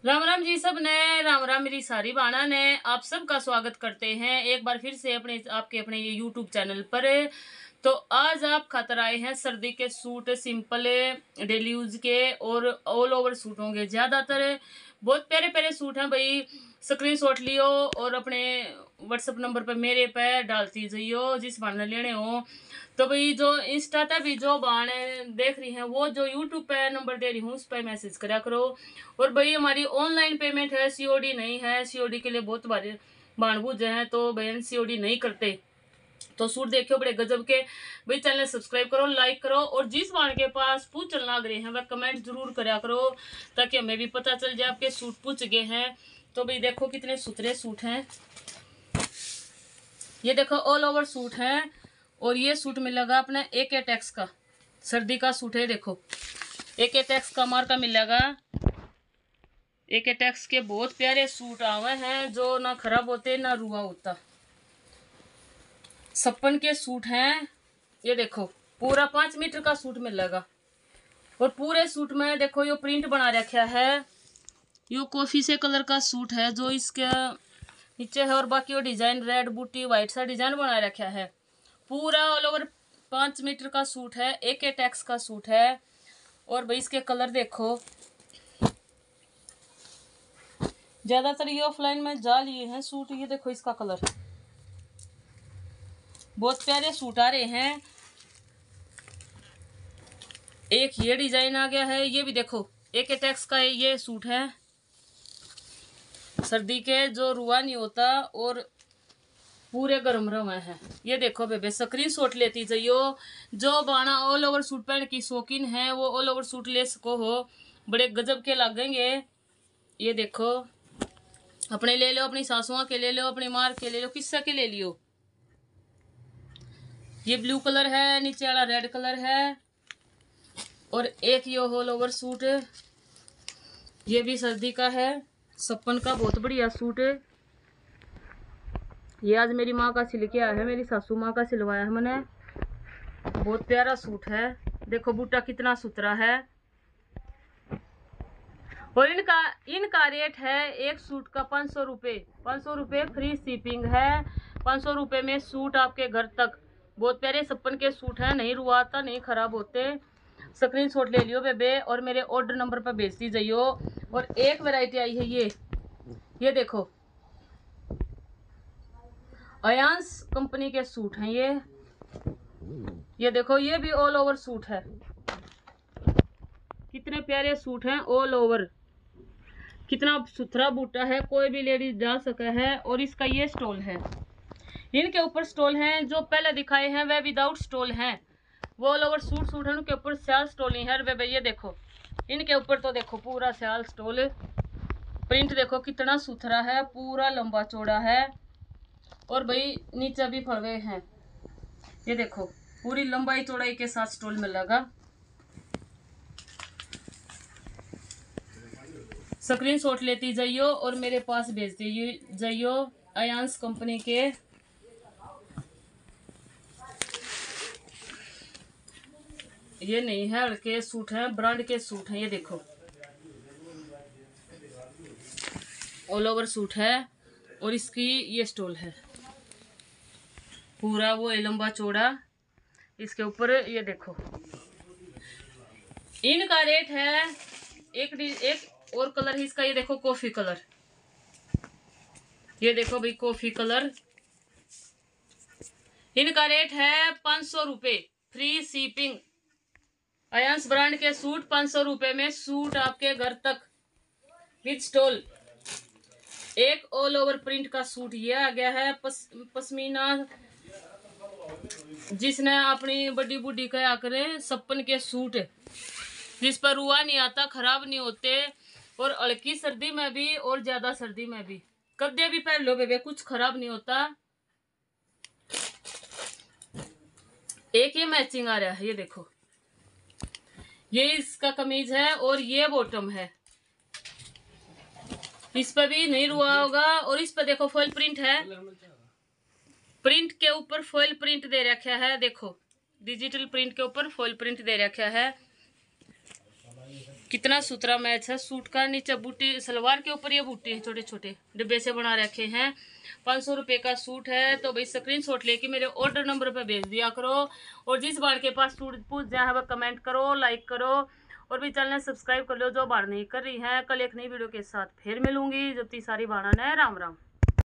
राम राम जी सब ने, राम राम मेरी सारी बाणा ने। आप सबका स्वागत करते हैं एक बार फिर से अपने ये यूट्यूब चैनल पर। तो आज आप खातर आए हैं सर्दी के सूट, सिंपल डेली यूज के और ऑल ओवर सूट होंगे ज्यादातर। बहुत प्यारे प्यारे सूट हैं भाई। स्क्रीनशॉट लियो और अपने व्हाट्सएप नंबर पर मेरे पे डालती जाइयो जिस बाण लेने हो। तो भाई जो इंस्टा पे भी जो बाण देख रही हैं वो जो यूट्यूब पे नंबर दे रही हूँ उस पर मैसेज करा करो। और भाई हमारी ऑनलाइन पेमेंट है, सीओडी नहीं है। सीओडी के लिए बहुत बारे बाण बूझे हैं तो बहन सीओडी नहीं करते। तो सूट देखियो बड़े गजब के। भाई चैनल सब्सक्राइब करो, लाइक करो और जिस बाण के पास पूछ चलना गए हैं वह कमेंट जरूर करा करो ताकि हमें भी पता चल जाए आपके सूट पूछ गए हैं। तो भाई देखो कितने सुथरे सूट हैं। ये देखो ऑल ओवर सूट है और ये सूट मिलेगा अपने AK टैक्स का। सर्दी का सूट है, देखो AK टैक्स का मार्का मिलेगा। AK टैक्स के बहुत प्यारे सूट आवे हैं जो ना खराब होते ना रुआ होता। 56 के सूट हैं। ये देखो पूरा 5 मीटर का सूट मिलेगा और पूरे सूट में देखो यो प्रिंट बना रखा है। यो कॉफी से कलर का सूट है जो इसके नीचे है और बाकी वो डिजाइन रेड बूटी व्हाइट सा डिजाइन बना रखा है। पूरा ऑल ओवर 5 मीटर का सूट है, AK टैक्स का सूट है। और भाई इसके कलर देखो, ज्यादातर ये ऑफलाइन में जा लिए हैं सूट। ये देखो इसका कलर, बहुत प्यारे सूट आ रहे हैं। एक ये डिजाइन आ गया है, ये भी देखो AK टैक्स का ये सूट है। सर्दी के जो रुआ नहीं होता और पूरे गर्म रवे हैं। ये देखो बेबे स्क्रीनशॉट लेती जाइयो। जो बाणा ऑल ओवर सूट पहन की शौकीन है वो ऑल ओवर सूट ले सको हो, बड़े गजब के लगेंगे। ये देखो अपने ले लो, अपनी सासुआ के ले लो, अपनी मार के ले लो, किस्सा के ले लियो। ये ब्लू कलर है, नीचे वाला रेड कलर है और एक ये ऑल ओवर सूट ये भी सर्दी का है। 56 का बहुत बढ़िया सूट है। ये आज मेरी माँ का सिल के आया है, मेरी सासू माँ का सिलवाया है मैंने। बहुत प्यारा सूट है, देखो बूटा कितना सुथरा है। और इनका रेट है एक सूट का 500 रुपये। 500 रुपये फ्री शिपिंग है। 500 रुपये में सूट आपके घर तक। बहुत प्यारे 56 के सूट हैं, नहीं रुआता नहीं खराब होते। स्क्रीनशॉट ले लियो बेबे और मेरे ऑर्डर नंबर पर भेजती जाइयो। और एक वैरायटी आई है ये देखो अयांस कंपनी के सूट हैं ये देखो ये भी ऑल ओवर सूट है। कितने प्यारे सूट हैं ऑल ओवर, कितना सुथरा बूटा है, कोई भी लेडीज जा सके है। और इसका ये स्टोल है, इनके ऊपर स्टोल हैं जो पहले दिखाए हैं वह विदाउट स्टोल हैं। वो ऑल ओवर सूट है उनके ऊपर स्याल स्टोल नहीं है वे। ये देखो इनके ऊपर तो देखो पूरा स्याल स्टोल। प्रिंट देखो कितना सुथरा है, पूरा लंबा चौड़ा है और भाई नीचे भी फड़वे हैं। ये देखो पूरी लंबाई चौड़ाई के साथ स्टोल मिलेगा। स्क्रीनशॉट लेती जाइयो और मेरे पास भेजती जाइयो। अयांस कंपनी के ये नहीं है हल्के सूट हैं, ब्रांड के सूट हैं। ये देखो ऑल ओवर सूट है और इसकी ये स्टोल है पूरा वो लंबा चौड़ा। इसके ऊपर ये देखो इनका रेट है एक और कलर है इसका। ये देखो कॉफी कलर, ये देखो भाई कॉफी कलर। इनका रेट है 500 रुपये फ्री शिपिंग। अयांस ब्रांड के सूट 500 रुपये में सूट आपके घर तक विद स्टोल। एक ऑल ओवर प्रिंट का सूट ये आ गया है। पश्मीना जिसने अपनी बड़ी बुढ़ी कहा करे 56 के सूट जिस पर रुआ नहीं आता, खराब नहीं होते और हल्की सर्दी में भी और ज्यादा सर्दी में भी कद्दे भी पहन लो बेबे, कुछ खराब नहीं होता। एक ये मैचिंग आ रहा है, ये देखो ये इसका कमीज है और ये बॉटम है। इस पर भी नहीं रुआ होगा और इस पर देखो फॉइल प्रिंट है। प्रिंट के ऊपर फॉइल प्रिंट दे रखा है, देखो डिजिटल प्रिंट के ऊपर फॉइल प्रिंट दे रखा है। कितना सुथरा मैच है सूट का। नीचे बूटी, सलवार के ऊपर ये बूटी है, छोटे छोटे डिब्बे से बना रखे हैं। 500 रुपये का सूट है। तो भाई स्क्रीनशॉट लेके मेरे ऑर्डर नंबर पे भेज दिया करो। और जिस बार के पास सूट पूछ जाए है वह कमेंट करो, लाइक करो और भी चैनल सब्सक्राइब कर लो जो बार नहीं कर रही है। कल एक नई वीडियो के साथ फिर मिलूंगी। जब ती सारी बाणा ने राम राम।